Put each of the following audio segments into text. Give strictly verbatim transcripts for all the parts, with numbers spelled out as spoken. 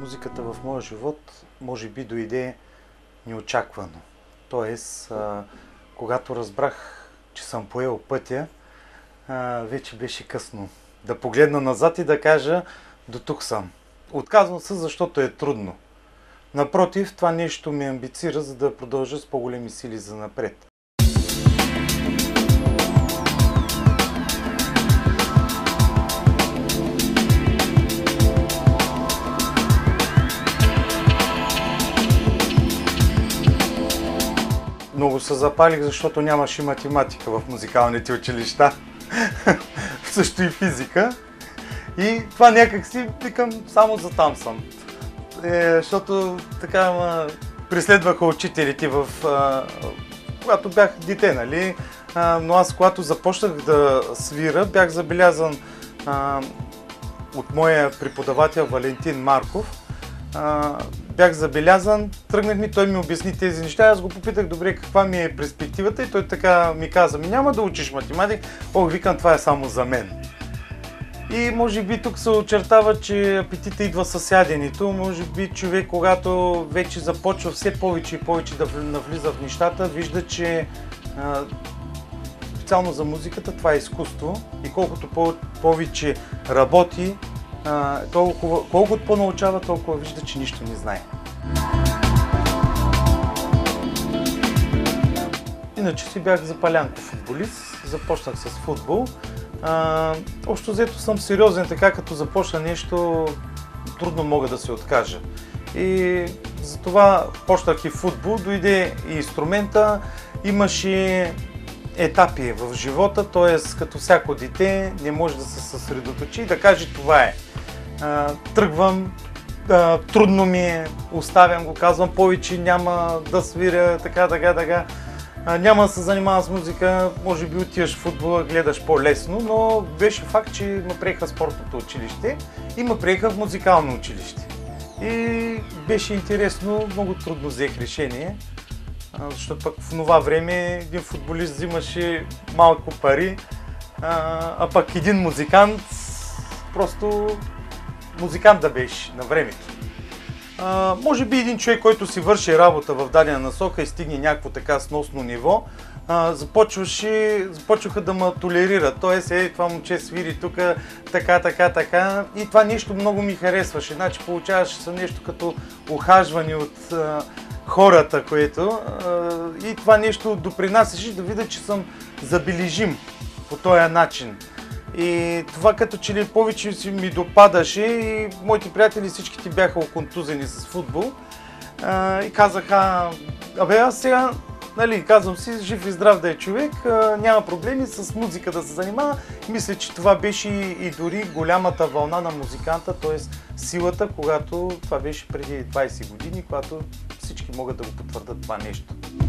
музиката в моя живот може би дойде неочаквано. Тоест, а, когато разбрах, че съм поел пътя, а, вече беше късно. Да погледна назад и да кажа, до тук съм. Отказвам се, защото е трудно. Напротив, това нещо ме амбицира, за да продължа с по-големи сили за напред. Много се запалих, защото нямаше математика в музикалните училища. Също и физика. И това някак си, викам, само за там съм. Е, защото така ма преследваха учителите, в, а, когато бях дете, нали? А, но аз, когато започнах да свира, бях забелязан а, от моя преподавател Валентин Марков. А, бях забелязан, тръгнах ми, той ми обясни тези неща, аз го попитах, добре, каква ми е перспективата, и той така ми каза, ми няма да учиш математик, ох, викам, това е само за мен. И може би тук се очертава, че апетита идва със яденето, може би човек, когато вече започва все повече и повече да навлиза в нещата, вижда, че а, специално за музиката това е изкуство и колкото по повече работи, а, толкова, колкото по-научава, толкова вижда, че нищо не знае. Иначе си бях запалянков футболист, започнах с футбол. А, общо взето съм сериозен, така като започна нещо, трудно мога да се откажа. И затова почнах и футбол, дойде и инструмента, имаше етапи в живота, т.е. като всяко дете не може да се съсредоточи и да каже това е. А, тръгвам, а, трудно ми е, оставям го, казвам повече, няма да свиря, така, така, така. А, няма да се занимава с музика, може би отиваш в футбола, гледаш по-лесно, но беше факт, че ме приеха в спортното училище и ме приеха в музикално училище. И беше интересно, много трудно взех решение, защото пък в това време един футболист взимаше малко пари, а, а пък един музикант, просто музикант да беше на времето. А, може би един човек, който си върши работа в дадена насока и стигне някакво така сносно ниво, а, започваше, започваха да ме толерират. Тоест, е, това момче свири тук, така, така, така. И това нещо много ми харесваше. Значи получаваше се нещо като ухажване от а, хората, което. А, и това нещо допринасяше да видя, че съм забележим по този начин. И това като че ли повече си ми допадаше и моите приятели всичките бяха оконтузени с футбол. А, и казаха, абе аз сега, нали, казвам си, жив и здрав да е човек, а, няма проблеми с музика да се занимава. Мисля, че това беше и, и дори голямата вълна на музиканта, т.е. силата, когато това беше преди двайсет години, когато всички могат да го потвърдят това нещо.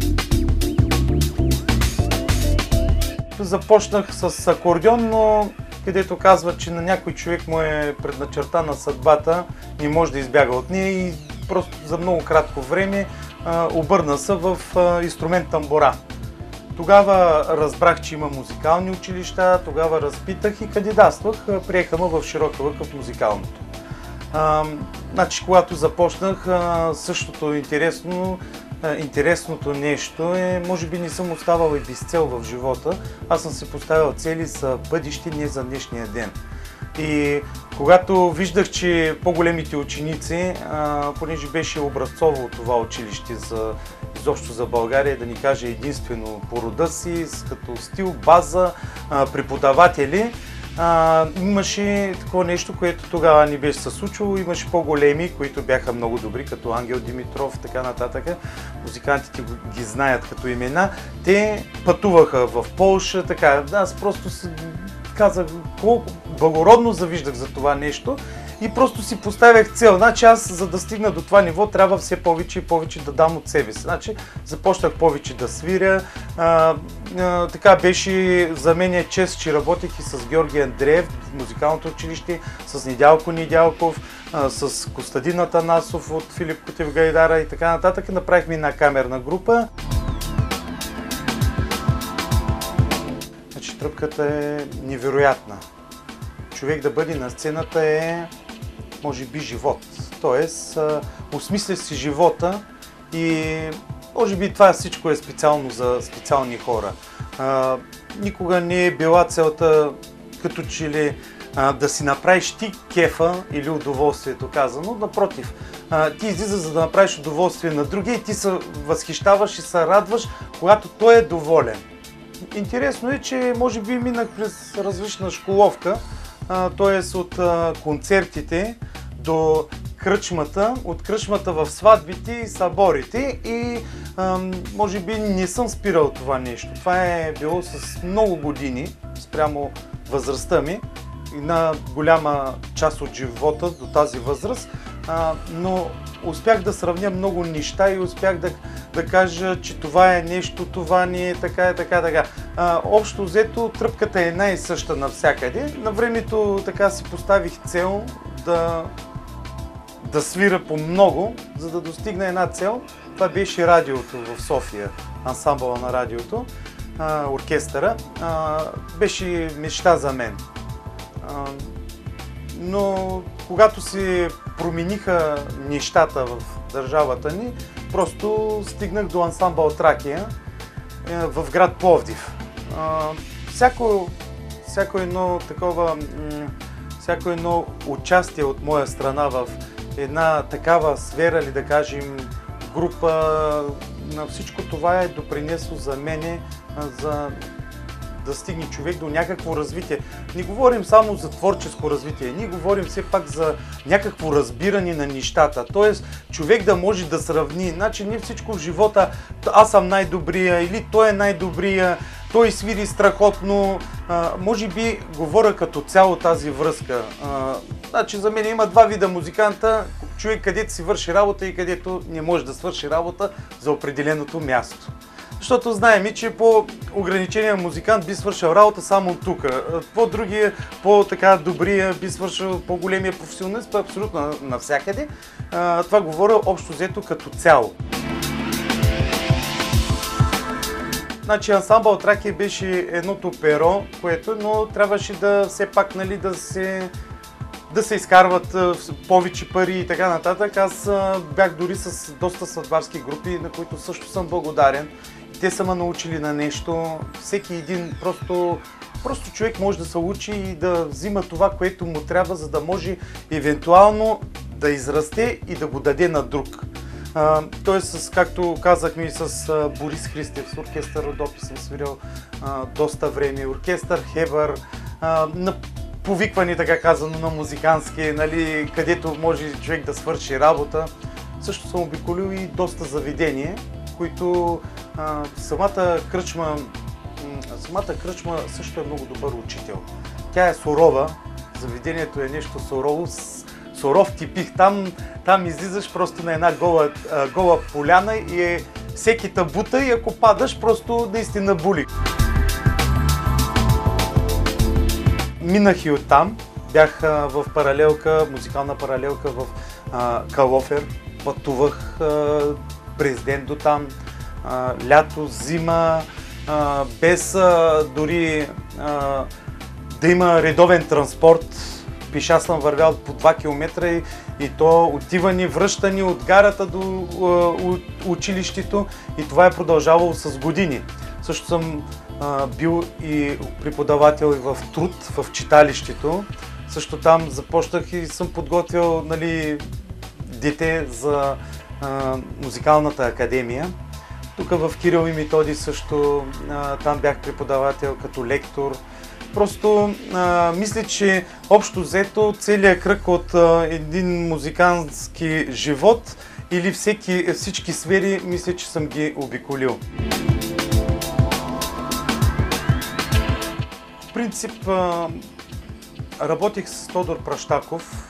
Започнах с акордеон, но където казва, че на някой човек му е предначертана съдбата, не може да избяга от нея и просто за много кратко време а, обърна се в а, инструмент тамбура. Тогава разбрах, че има музикални училища, тогава разпитах и кандидатствах, приеха ме в Широка лъка в музикалното. А, значи, когато започнах, а, същото интересно, Интересното нещо е, може би не съм оставал и без цел в живота, аз съм си поставил цели за бъдеще, не за днешния ден. И когато виждах, че по-големите ученици, а, понеже беше образцово това училище за, изобщо за България, да ни каже единствено по рода си, като стил, база, а, преподаватели, А, имаше такова нещо, което тогава не беше се случило. Имаше по-големи, които бяха много добри, като Ангел Димитров, така нататък. Музикантите ги знаят като имена. Те пътуваха в Полша, така. Аз просто си казах колко благородно завиждах за това нещо и просто си поставях цел. Значи аз, за да стигна до това ниво, трябва все повече и повече да дам от себе си. Значи започнах повече да свиря. А, а, така беше за мен е чест, че работех и с Георги Андреев в музикалното училище, с Недялко Недялков, а, с Костадин Атанасов от Филип Кутев Гайдара и така нататък. Направихме една камерна група. Значи тръпката е невероятна. Човек да бъде на сцената е, може би, живот. т.е. осмисля си живота и може би това всичко е специално за специални хора. А, никога не е била целта като че ли а, да си направиш ти кефа или удоволствието казано. Напротив, а, ти излиза за да направиш удоволствие на другия и ти се възхищаваш и се радваш, когато той е доволен. Интересно е, че може би минах през различна школовка, т.е. от а, концертите до кръчмата, от кръчмата в сватбите и съборите и а, може би не съм спирал това нещо. Това е било с много години спрямо възрастта ми и на голяма част от живота до тази възраст, а, но успях да сравня много неща и успях да, да кажа, че това е нещо, това не е така, е така, така. А, общо взето тръпката е една и съща навсякъде. На времето така си поставих цел да да свира по много, за да достигна една цел. Това беше радиото в София, ансамбъла на радиото, а, оркестъра. А, беше мечта за мен. А, но когато се промениха нещата в държавата ни, просто стигнах до ансамбъл Тракия е, в град Пловдив. А, всяко, всяко едно такова, всяко едно участие от моя страна в една такава сфера, или да кажем група, на всичко това е допринесло за мене, за да стигне човек до някакво развитие. Не говорим само за творческо развитие, ние говорим все пак за някакво разбиране на нещата. Тоест, човек да може да сравни. Значи, не всичко в живота, аз съм най-добрия или той е най-добрия, той свири страхотно. А, може би говоря като цяло тази връзка. А, значи, за мен има два вида музиканта. Човек, където си върши работа и където не може да свърши работа за определеното място. Защото знаем и, че по-ограничения музикант би свършил работа само тук. По-другия, по-така добрия би свършил по-големия професионалист, абсолютно навсякъде. А, това говоря общо взето като цяло. Значи ансамбъл Тракия беше едното перо, което, но трябваше да все пак, нали, да се да се изкарват повече пари и така нататък. Аз бях дори с доста сватбарски групи, на които също съм благодарен. Те са ме научили на нещо. Всеки един, просто, просто човек може да се учи и да взима това, което му трябва, за да може евентуално да израсте и да го даде на друг. Тоест, както казахме и с а, Борис Христев, с оркестър Родопи съм свирил а, доста време, оркестър Хебър, а, на повикване, така казано, на музикантски, нали, където може човек да свърши работа. Също съм обиколил и доста заведения, които а, самата кръчма, самата кръчма също е много добър учител. Тя е сурова, заведението е нещо сурово, суров типих. Там, там излизаш просто на една гола, гола поляна и е всеки табута и ако падаш, просто наистина були. Минах и оттам. Бях в паралелка, музикална паралелка в а, Калофер. Пътувах а, през ден до там, а, лято, зима, а, без а, дори а, да има редовен транспорт. Пеша съм вървял по два километра и, и то отивани, връщани от гарата до а, училището и това е продължавало с години. Също съм а, бил и преподавател и в труд в читалището. Също там започнах и съм подготвил, нали, дете за а, музикалната академия. Тук в Кирил и Методий също а, там бях преподавател като лектор. Просто а, мисля, че общо взето целият кръг от а, един музикантски живот или всеки, всички сфери, мисля, че съм ги обиколил. В принцип, а, работих с Тодор Пращаков.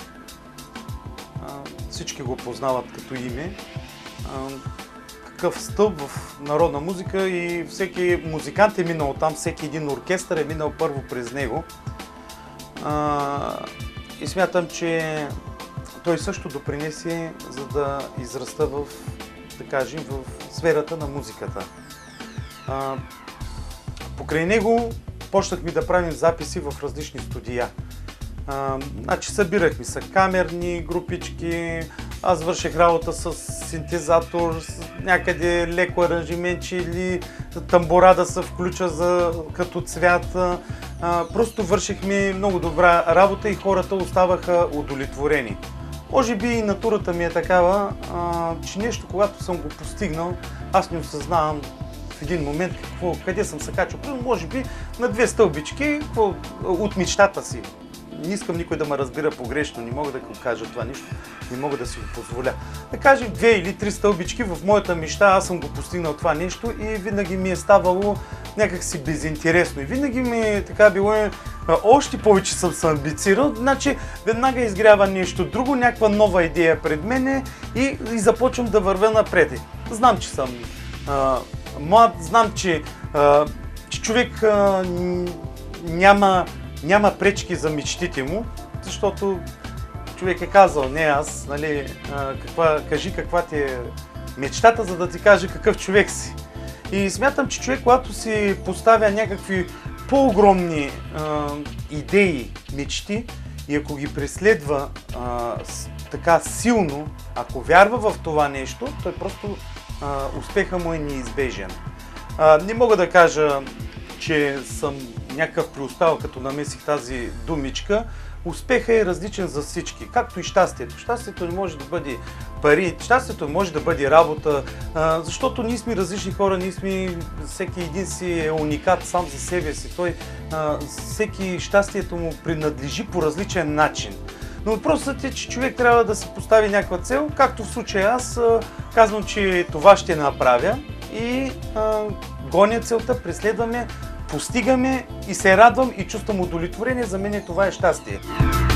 А, всички го познават като име. А, какъв стълб в народна музика и всеки музикант е минал там, всеки един оркестър е минал първо през него. А, и смятам, че той също допринесе, за да израста в, да кажем, в сферата на музиката. А, покрай него почнахме да правим записи в различни студия. А, значи събирахме са камерни групички, аз върших работа с синтезатор, с някъде леко аранжиментче или тамбура да се включа за, като цвят. А, просто вършихме много добра работа и хората оставаха удовлетворени. Може би и натурата ми е такава, а, че нещо, когато съм го постигнал, аз не осъзнавам в един момент какво, къде съм се качил. Може би на две стълбички какво, от мечтата си. Не искам никой да ме разбира погрешно, не мога да го кажа това нищо, не мога да си го позволя. Да кажем две или три стълбички в моята мечта, аз съм го постигнал това нещо и винаги ми е ставало някакси безинтересно. И винаги ми е така било, още повече съм се амбицирал, значи веднага изгрява нещо друго, някаква нова идея пред мене и, и започвам да вървя напред. Знам, че съм а, млад, знам, че, а, че човек а, няма Няма пречки за мечтите му, защото човек е казал, не аз, нали, каква, кажи каква ти е мечтата, за да ти каже какъв човек си. И смятам, че човек, когато си поставя някакви по-огромни идеи, мечти и ако ги преследва а, с, така силно, ако вярва в това нещо, той просто а, успеха му е неизбежен. А, не мога да кажа, че съм някакъв приустал, като намесих тази думичка. Успехът е различен за всички, както и щастието. Щастието не може да бъде пари, щастието може да бъде работа, защото ние сме различни хора, ние сме, всеки един си е уникат сам за себе си. Той, всеки щастието му принадлежи по различен начин. Но въпросът е, че човек трябва да си постави някаква цел, както в случая аз казвам, че това ще направя и гоня целта, преследваме, постигаме и се радвам и чувствам удовлетворение. За мен това е щастие.